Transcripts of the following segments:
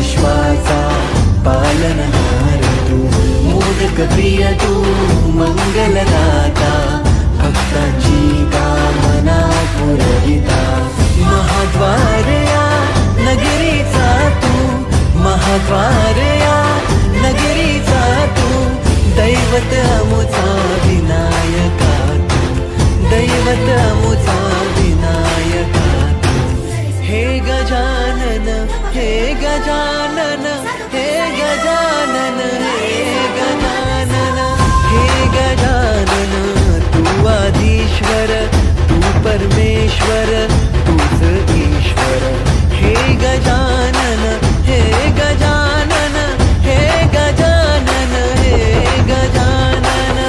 विश्वाचा पालनहार तू, मोदक प्रिय तू मंगलदाता, भक्तांची कामना पुरविता। महाद्वार या नगरीचा तू, महाद्वार या नगरीचा तू, दैवत अमुचा विनायका तू, दैवत अमुचा विनायका तू। हे गजानन हे गजानन हे गजानन हे गजानन हे गजानन, तू आदिश्वर तू परमेश्वर तूच ईश्वर। हे गजानन हे गजानन हे गजानन हे गजानन।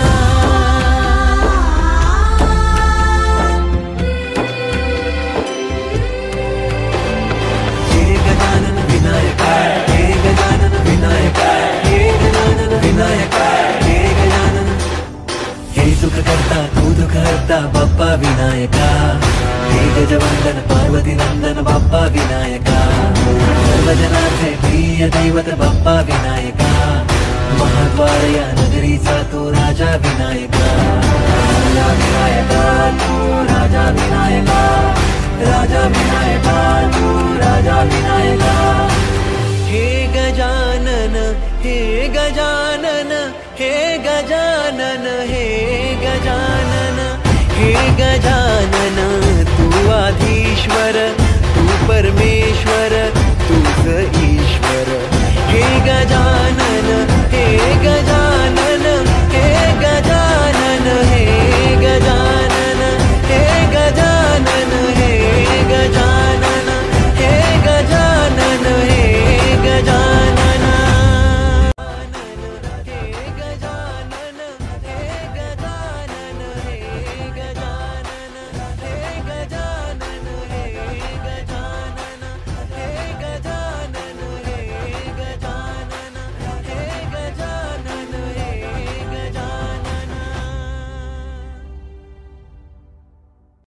हे गजानन विनायका, हे गजानन विनायका, हे गजानन विनायका, हे गजानन। हे सुख करता तू दुःख हरता बाप्पा विनायका, हे गजवंदन पार्वती नंदन बाप्पा विनायका, सर्वजनाचे प्रिय दैवत बाप्पा विनायका। महाद्वार या नगरीचा तू राजा विनायका, राजा विनायका तू राजा विनायका, राजा विनायका तू राजा विनायका। हे गजानन हे गजानन हे गजानन हे गजानन हे गजानन, तू आधीश्वर तू परमेश्वर